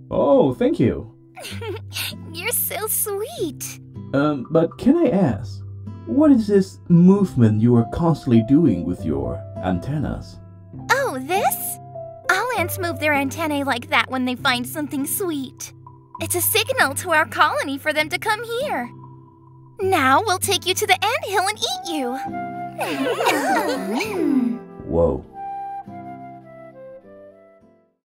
Oh, thank you. You're so sweet. But can I ask, what is this movement you are constantly doing with your antennas? Oh, this? All ants move their antennae like that when they find something sweet. It's a signal to our colony for them to come here. Now we'll take you to the anthill and eat you. Whoa.